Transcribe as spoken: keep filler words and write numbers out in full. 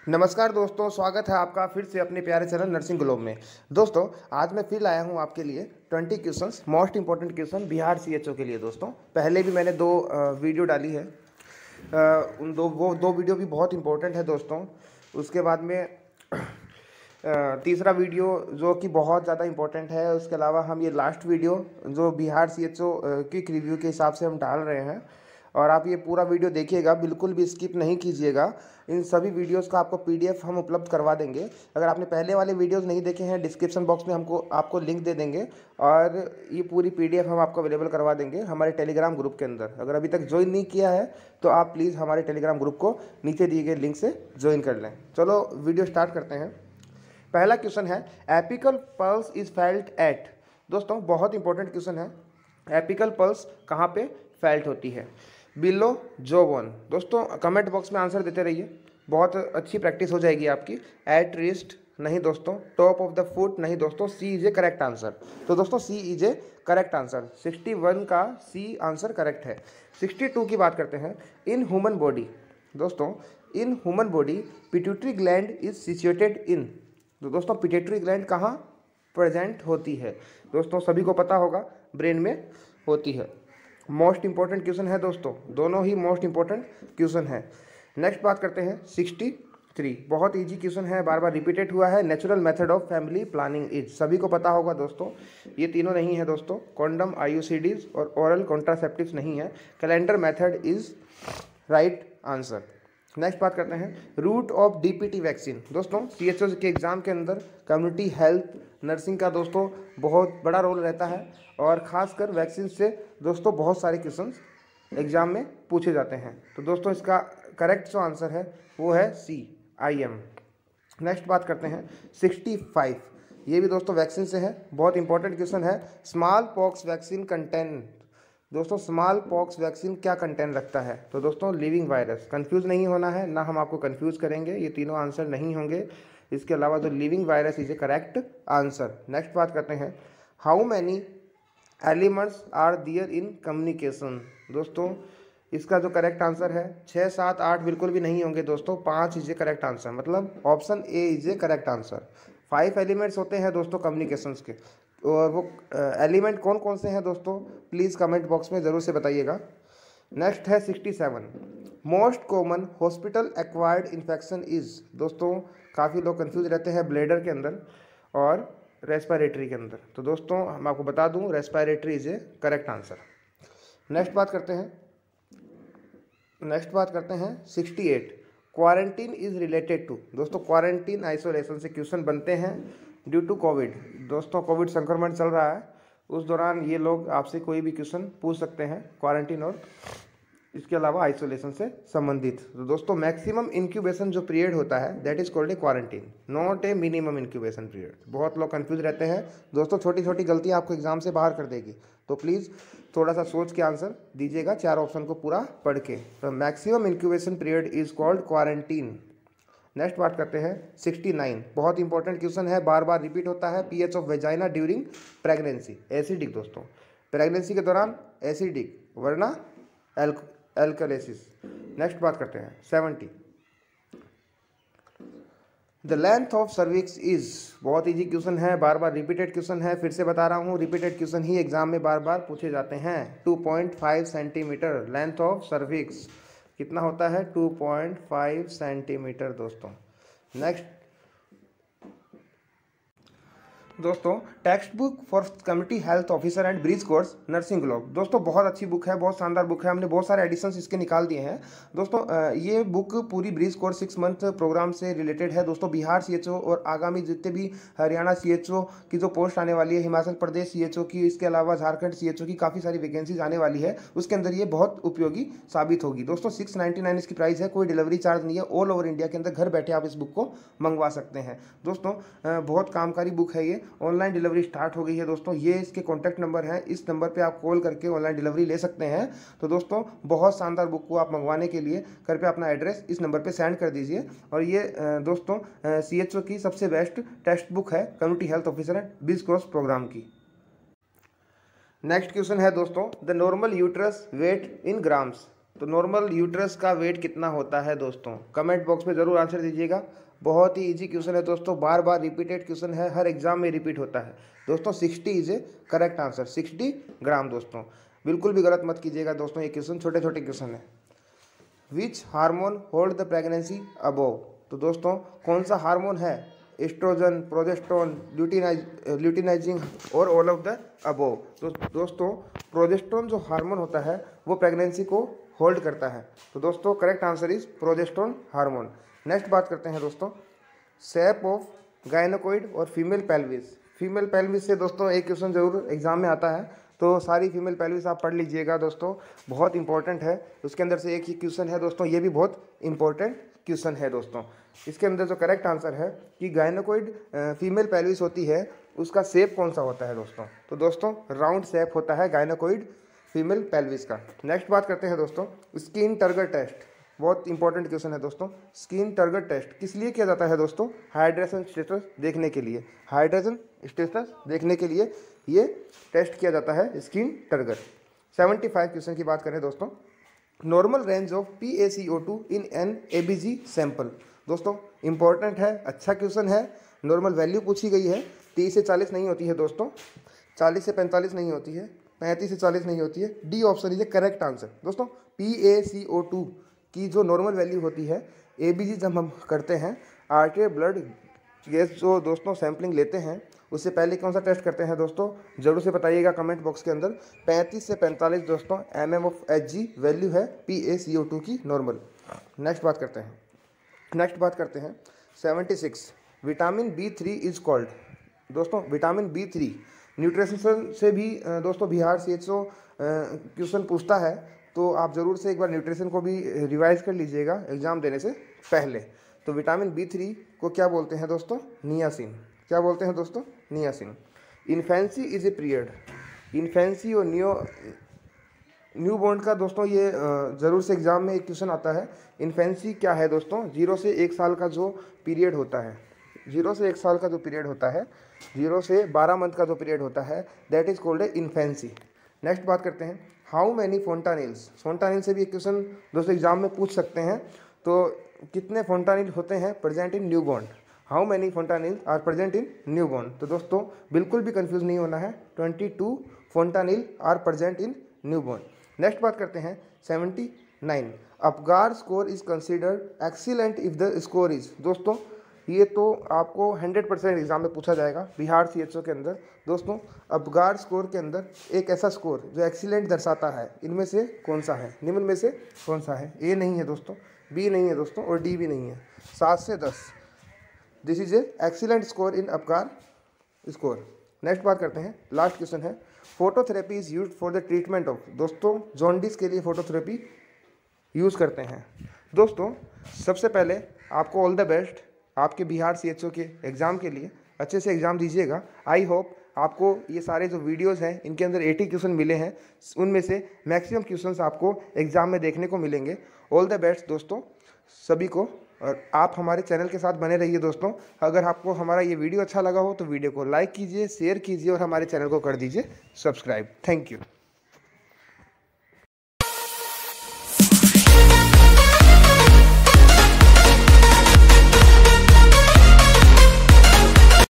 नमस्कार दोस्तों, स्वागत है आपका फिर से अपने प्यारे चैनल नर्सिंग ग्लोब में। दोस्तों, आज मैं फिर आया हूं आपके लिए twenty questions most important question Bihar CHO के लिए। दोस्तों, पहले भी मैंने दो वीडियो डाली है, उन दो वो दो वीडियो भी बहुत इंपॉर्टेंट है दोस्तों। उसके बाद में तीसरा वीडियो जो कि बहुत ज़्यादा इंपॉर्टेंट है। उसके अलावा हम ये लास्ट वीडियो जो बिहार सीएचओ क्विक रिव्यू के हिसाब से हम डाल रहे हैं, और आप ये पूरा वीडियो देखिएगा, बिल्कुल भी स्किप नहीं कीजिएगा। इन सभी वीडियोस का आपको पीडीएफ हम उपलब्ध करवा देंगे। अगर आपने पहले वाले वीडियोस नहीं देखे हैं, डिस्क्रिप्शन बॉक्स में हमको आपको लिंक दे देंगे, और ये पूरी पीडीएफ हम आपको अवेलेबल करवा देंगे हमारे टेलीग्राम ग्रुप के अंदर। अगर अभी तक ज्वाइन नहीं किया है तो आप प्लीज़ हमारे टेलीग्राम ग्रुप को नीचे दिए गए लिंक से ज्वाइन कर लें। चलो वीडियो स्टार्ट करते हैं। पहला क्वेश्चन है, apical pulse is felt at. दोस्तों, बहुत इंपॉर्टेंट क्वेश्चन है। एपिकल पल्स कहाँ पे फेल्ट होती है? बिलो जो वन। दोस्तों, कमेंट बॉक्स में आंसर देते रहिए, बहुत अच्छी प्रैक्टिस हो जाएगी आपकी। एट रिस्ट नहीं दोस्तों। टॉप ऑफ द फुट नहीं दोस्तों। C is a correct answer. तो दोस्तों, C is a correct answer. Sixty one का सी आंसर करेक्ट है। सिक्सटी टू की बात करते हैं। In human body. दोस्तों, in human body pituitary gland is situated in. तो दोस्तों, पिट्यूटरी ग्लैंड कहाँ प्रेजेंट होती है? दोस्तों, सभी को पता होगा, ब्रेन में होती है। मोस्ट इंपॉर्टेंट क्वेश्चन है दोस्तों, दोनों ही मोस्ट इंपॉर्टेंट क्वेश्चन है। नेक्स्ट बात करते हैं सिक्सटी थ्री। बहुत इजी क्वेश्चन है, बार बार रिपीटेड हुआ है। Natural method of family planning is. सभी को पता होगा दोस्तों, ये तीनों नहीं है दोस्तों। कॉन्डम, आईयूसीडीज और ओरल कॉन्ट्रासेप्टिव्स नहीं है। Calendar method is right answer. Next बात करते हैं, रूट ऑफ डीपीटी वैक्सीन। दोस्तों, सीएचओ के एग्जाम के अंदर कम्युनिटी हेल्थ नर्सिंग का दोस्तों बहुत बड़ा रोल रहता है, और ख़ासकर वैक्सीन से दोस्तों बहुत सारे क्वेश्चंस एग्जाम में पूछे जाते हैं। तो दोस्तों, इसका करेक्ट जो आंसर है वो है सी, आई एम। नेक्स्ट बात करते हैं सिक्सटी फाइव। ये भी दोस्तों वैक्सीन से है, बहुत इंपॉर्टेंट क्वेश्चन है। Small pox vaccine contain. दोस्तों, स्मॉल पॉक्स वैक्सीन क्या कंटेन रखता है? तो दोस्तों, लिविंग वायरस। कंफ्यूज नहीं होना है, ना हम आपको कंफ्यूज करेंगे, ये तीनों आंसर नहीं होंगे। इसके अलावा जो living virus is a correct answer. Next बात करते हैं, how many elements are there in communication. दोस्तों, इसका जो करेक्ट आंसर है छः सात आठ बिल्कुल भी नहीं होंगे दोस्तों, पाँच इज ए करेक्ट आंसर। मतलब option A is a correct answer. Five elements होते हैं दोस्तों कम्युनिकेशंस के, और वो एलिमेंट कौन कौन से हैं दोस्तों, प्लीज़ कमेंट बॉक्स में ज़रूर से बताइएगा। नेक्स्ट है sixty seven. Most common hospital acquired infection is. दोस्तों, काफ़ी लोग कंफ्यूज रहते हैं ब्लेडर के अंदर और रेस्पिरेटरी के अंदर। तो दोस्तों, हम आपको बता दूं, respiratory is a correct answer. Next बात करते हैं नेक्स्ट बात करते हैं sixty eight. Quarantine is related to. दोस्तों, क्वारंटीन आइसोलेशन से क्वेश्चन बनते हैं ड्यू टू कोविड। दोस्तों, कोविड संक्रमण चल रहा है, उस दौरान ये लोग आपसे कोई भी क्वेश्चन पूछ सकते हैं क्वारंटीन और इसके अलावा आइसोलेशन से संबंधित। तो दोस्तों, मैक्सिमम इंक्यूबेशन जो पीरियड होता है that is called a quarantine, not a minimum incubation period. बहुत लोग कंफ्यूज रहते हैं दोस्तों, छोटी छोटी गलतियां आपको एग्जाम से बाहर कर देगी, तो प्लीज़ थोड़ा सा सोच के आंसर दीजिएगा, चार ऑप्शन को पूरा पढ़ के। तो maximum incubation period is called quarantine. Next बात करते हैं सिक्सटी नाइन। बहुत इंपॉर्टेंट क्वेश्चन है, बार बार रिपीट होता है। PH of vagina during pregnancy. Acidic दोस्तों, प्रेगनेंसी के दौरान एसिडिक, वरना एल्क एल्कलेसिस। नेक्स्ट बात करते हैं seventy. The length of cervix is. बहुत इजी क्वेश्चन है, बार बार रिपीटेड क्वेश्चन है। फिर से बता रहा हूँ, रिपीटेड क्वेश्चन ही एग्जाम में बार बार पूछे जाते हैं। Two point five centimetre length of cervix कितना होता है? टू पॉइंट फाइव सेंटीमीटर दोस्तों। नेक्स्ट दोस्तों, text book for community health officer and bridge course nursing globe. दोस्तों, बहुत अच्छी बुक है, बहुत शानदार बुक है। हमने बहुत सारे एडिशंस इसके निकाल दिए हैं दोस्तों। ये बुक पूरी bridge course six month programme से रिलेटेड है दोस्तों। बिहार सीएचओ और आगामी जितने भी हरियाणा सीएचओ की जो पोस्ट आने वाली है, हिमाचल प्रदेश सीएचओ की, इसके अलावा झारखंड सीएचओ की काफ़ी सारी वैकेंसीज आने वाली है, उसके अंदर ये बहुत उपयोगी साबित होगी दोस्तों। सिक्स नाइन्टी नाइन इसकी प्राइस है, कोई डिलीवरी चार्ज नहीं है। ऑल ओवर इंडिया के अंदर घर बैठे आप इस बुक को मंगवा सकते हैं दोस्तों। बहुत कामकारी बुक है ये। ऑनलाइन डिलीवरी स्टार्ट हो गई है दोस्तों। ये इसके कॉन्टैक्ट नंबर है, इस नंबर पे आप कॉल करके ऑनलाइन डिलीवरी ले सकते हैं। तो दोस्तों, बहुत शानदार बुक को आप मंगवाने के लिए कृपया अपना एड्रेस इस नंबर पे सेंड कर दीजिए। और ये दोस्तों सीएचओ की सबसे बेस्ट टेक्स्ट बुक है community health officer and bridge course programme की। नेक्स्ट क्वेश्चन है दोस्तों, the normal uterus weight in grams. तो नॉर्मल यूट्रस का वेट कितना होता है दोस्तों, कमेंट बॉक्स में ज़रूर आंसर दीजिएगा। बहुत ही इजी क्वेश्चन है दोस्तों, बार बार रिपीटेड क्वेश्चन है, हर एग्जाम में रिपीट होता है दोस्तों। Sixty is a correct answer, sixty gram दोस्तों, बिल्कुल भी गलत मत कीजिएगा दोस्तों, ये क्वेश्चन छोटे छोटे क्वेश्चन है। Which hormone hold the pregnancy above, तो दोस्तों कौन सा हार्मोन है, एस्ट्रोजन, प्रोजेस्ट्रॉन, ल्यूटिनाइज ल्यूटिनाइजिंग और ऑल ऑफ द अबोव। तो दोस्तों प्रोजेस्ट्रॉन जो हार्मोन होता है वो प्रेगनेंसी को होल्ड करता है, तो दोस्तों correct answer is progesterone hormone. Next बात करते हैं दोस्तों, शेप ऑफ गायनोकोइड और फीमेल पेल्विस। फीमेल पेल्विस से दोस्तों एक क्वेश्चन जरूर एग्जाम में आता है, तो सारी फीमेल पेल्विस आप पढ़ लीजिएगा दोस्तों, बहुत इंपॉर्टेंट है। उसके अंदर से एक ही क्वेश्चन है दोस्तों, ये भी बहुत इंपॉर्टेंट क्वेश्चन है दोस्तों। इसके अंदर जो करेक्ट आंसर है कि गायनोकोइड फीमेल पेल्विस होती है, उसका शेप कौन सा होता है दोस्तों, तो दोस्तों राउंड शेप होता है गायनोकोइड फीमेल पेल्विस का। नेक्स्ट बात करते हैं दोस्तों, स्किन टर्गर टेस्ट, बहुत इंपॉर्टेंट क्वेश्चन है दोस्तों। स्किन टर्गर टेस्ट किस लिए किया जाता है दोस्तों, हाइड्रेशन स्टेटस देखने के लिए, हाइड्रेशन स्टेटस देखने के लिए ये टेस्ट किया जाता है skin turgor. Seventy five question की बात करें दोस्तों, normal range of P A C O two in an A B G sample. दोस्तों इंपॉर्टेंट है, अच्छा क्वेश्चन है, नॉर्मल वैल्यू पूछी गई है, तीस से चालीस नहीं होती है दोस्तों, चालीस से पैंतालीस नहीं होती है, पैंतीस से चालीस नहीं होती है, D option is a correct answer दोस्तों। P A C O two की जो नॉर्मल वैल्यू होती है, ए बी जी जब हम करते हैं आर्टियल ब्लड गैस जो दोस्तों सैम्पलिंग लेते हैं, उससे पहले कौन सा टेस्ट करते हैं दोस्तों, जरूर से बताइएगा कमेंट बॉक्स के अंदर। पैंतीस से पैंतालीस दोस्तों M M of H G value है P A C O two की नॉर्मल। नेक्स्ट बात करते हैं नेक्स्ट बात करते हैं seventy six, vitamin B three is called. दोस्तों विटामिन बी थ्री न्यूट्रिशन से भी दोस्तों Bihar C H O question पूछता है, तो आप ज़रूर से एक बार न्यूट्रिशन को भी रिवाइज कर लीजिएगा एग्जाम देने से पहले। तो विटामिन बी थ्री को क्या बोलते हैं दोस्तों, नियासिन। क्या बोलते हैं दोस्तों, niacin. Infancy is a period, infancy और न्यू न्यू बॉर्न का दोस्तों ये ज़रूर से एग्जाम में एक क्वेश्चन आता है। इन्फेंसी क्या है दोस्तों, जीरो से एक साल का जो पीरियड होता है, जीरो से एक साल का जो पीरियड होता है, जीरो से बारह मंथ का जो पीरियड होता है, that is called a infancy. Next बात करते हैं, हाउ मैनी फोंटानिल्स। फोंटानिल से भी एक क्वेश्चन दोस्तों एग्जाम में पूछ सकते हैं, तो कितने फोंटानिल होते हैं present in newborn, how many fontanelle are present in newborn. तो दोस्तों बिल्कुल भी कंफ्यूज नहीं होना है, twenty two fontanelle are present in newborn. Next बात करते हैं seventy nine, Apgar score is considered excellent if the score is. दोस्तों ये तो आपको हंड्रेड परसेंट एग्जाम में पूछा जाएगा बिहार सी एच ओ के अंदर। दोस्तों अपगार स्कोर के अंदर एक ऐसा स्कोर जो एक्सीलेंट दर्शाता है, इनमें से कौन सा है, निम्न में से कौन सा है। ए नहीं है दोस्तों, बी नहीं है दोस्तों, और डी भी नहीं है। सात से दस, this is a excellent score in Apgar score. Next बात करते हैं, लास्ट क्वेश्चन है, phototherapy is used for the treatment of. दोस्तों जॉन्डिस के लिए फोटोथेरेपी यूज़ करते हैं। दोस्तों सबसे पहले आपको ऑल द बेस्ट आपके बिहार सी एच ओ के एग्ज़ाम के लिए, अच्छे से एग्ज़ाम दीजिएगा। आई होप आपको ये सारे जो वीडियोस हैं इनके अंदर अस्सी क्वेश्चन मिले हैं, उनमें से मैक्सिमम क्वेश्चंस आपको एग्ज़ाम में देखने को मिलेंगे। ऑल द बेस्ट दोस्तों सभी को, और आप हमारे चैनल के साथ बने रहिए दोस्तों। अगर आपको हमारा ये वीडियो अच्छा लगा हो तो वीडियो को लाइक कीजिए, शेयर कीजिए और हमारे चैनल को कर दीजिए सब्सक्राइब। Thank you.